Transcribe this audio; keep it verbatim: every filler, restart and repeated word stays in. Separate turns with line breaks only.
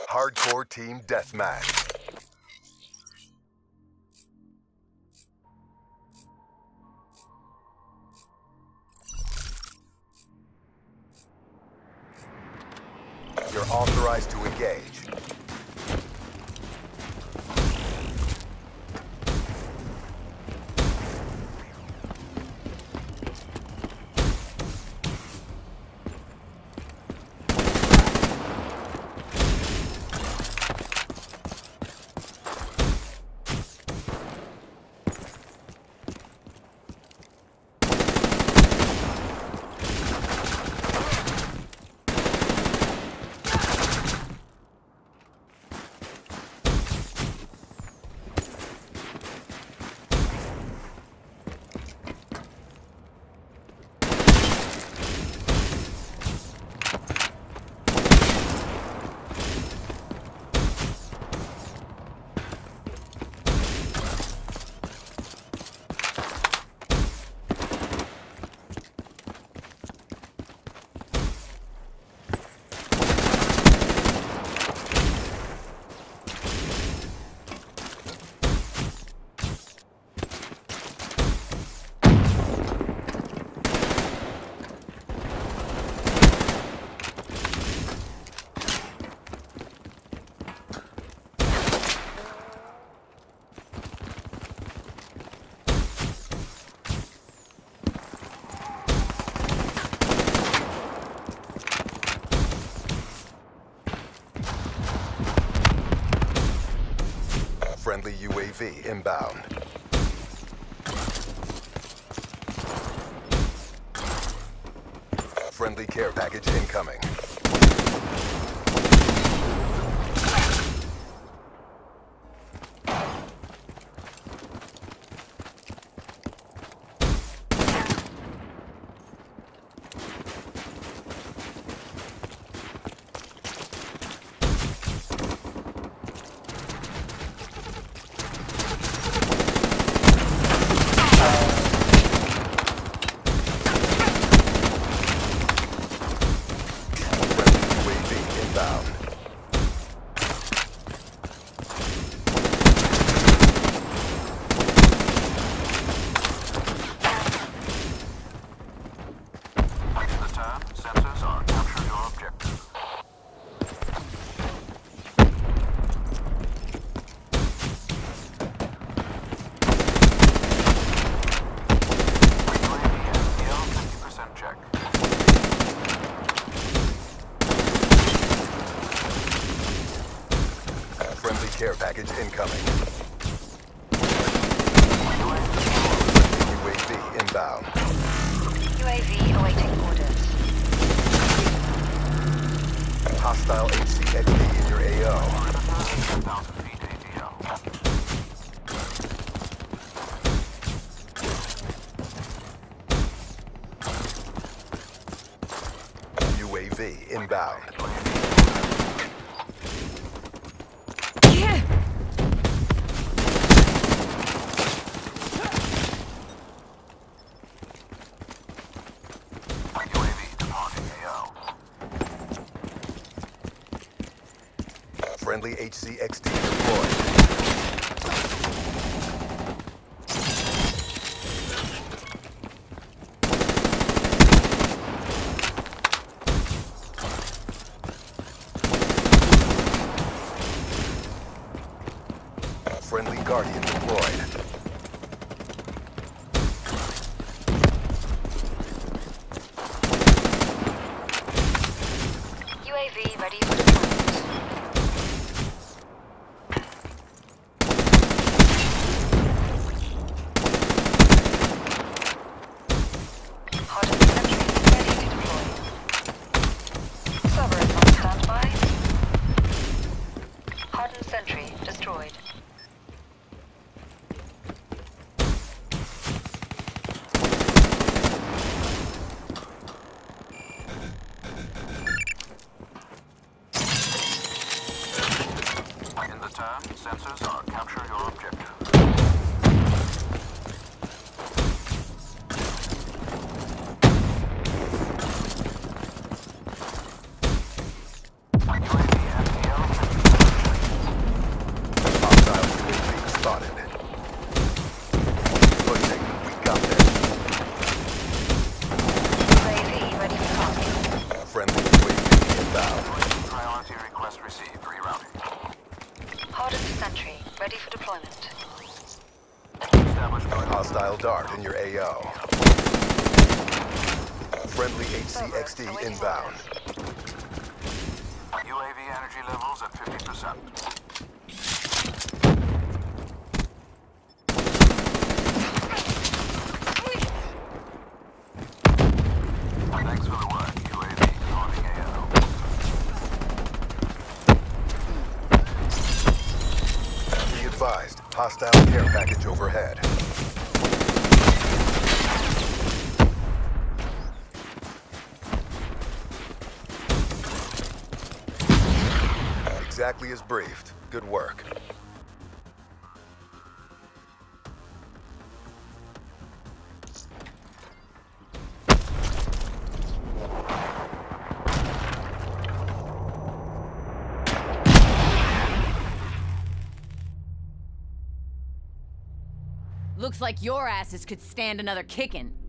Hardcore team deathmatch. You're authorized to engage. Friendly U A V inbound. Friendly care package incoming. Care package incoming. U A V inbound.
U A V awaiting orders.
Hostile H C X D in your A O. U A V inbound. Friendly H C X D deployed. Friendly Guardian deployed.
U A V ready for deployment. Sentry destroyed.
In the turn, sensors are capture your objective. U A V F T L
spotted. Pushing. We got this.
U A V ready for tasking.
Friendly U A V inbound.
Priority request received. Rerouting.
Hardened sentry ready for deployment.
Establish going
Hostile dart in your A O. Friendly H C X D inbound.
U A V energy levels at fifty percent. Thanks for the work, U A V calling A O.
Be advised, hostile care package overhead. Exactly as briefed. Good work.
Looks like your asses could stand another kicking.